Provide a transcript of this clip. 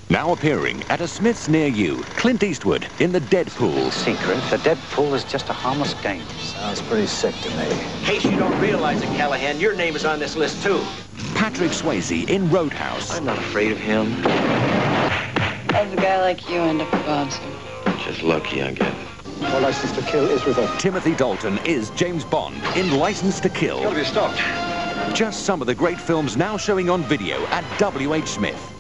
Now appearing at a Smith's near you, Clint Eastwood in the Deadpool. Secret, the Deadpool is just a harmless game. Sounds pretty sick to me. In case you don't realize it, Callahan, your name is on this list too. Patrick Swayze in Roadhouse. I'm not afraid of him. How's a guy like you end up a bouncer? Just lucky, I guess. No License to Kill is revoked. Timothy Dalton is James Bond in License to Kill. Gotta be stopped. Just some of the great films now showing on video at WH Smith.